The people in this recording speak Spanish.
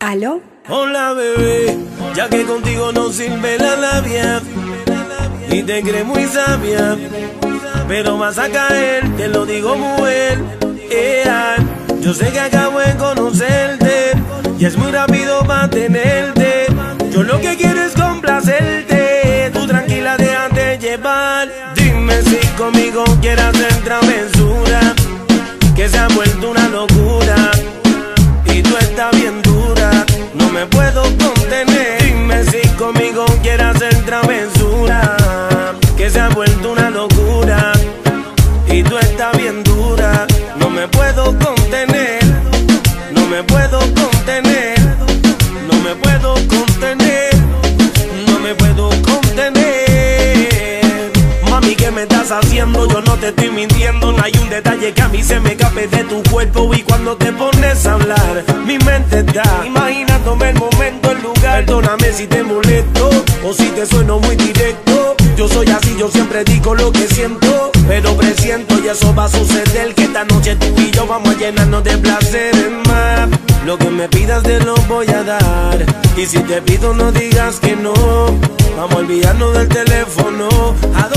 ¿Aló? Hola bebé, ya que contigo no sirve la labia y te crees muy sabia, pero vas a caer, te lo digo mujer. Yo sé que acabo de conocerte y es muy rápido para tenerte. Yo lo que quiero es complacerte, tú tranquila déjate llevar. Dime si conmigo quieres hacer travesura, que se ha vuelto una locura y tú estás bien dura, no me puedo contener. Dime si conmigo quieres hacer travesura, que se ha vuelto una locura y tú estás bien dura, no me puedo contener, no me puedo contener, no me puedo contener, no me puedo contener. Mami, ¿qué me estás haciendo? Yo no te estoy mintiendo, no hay un detalle que a mí se me escape de tu cuerpo. Y cuando te pones a hablar, mi mente está imaginándome el momento, el lugar. Perdóname si te molesto o si te sueno muy directo. Yo soy así, yo siempre digo lo que siento, pero presiento y eso va a suceder, que esta noche tú y yo vamos a llenarnos de placeres más. Lo que me pidas te lo voy a dar, y si te pido no digas que no. Vamos a olvidarnos del teléfono.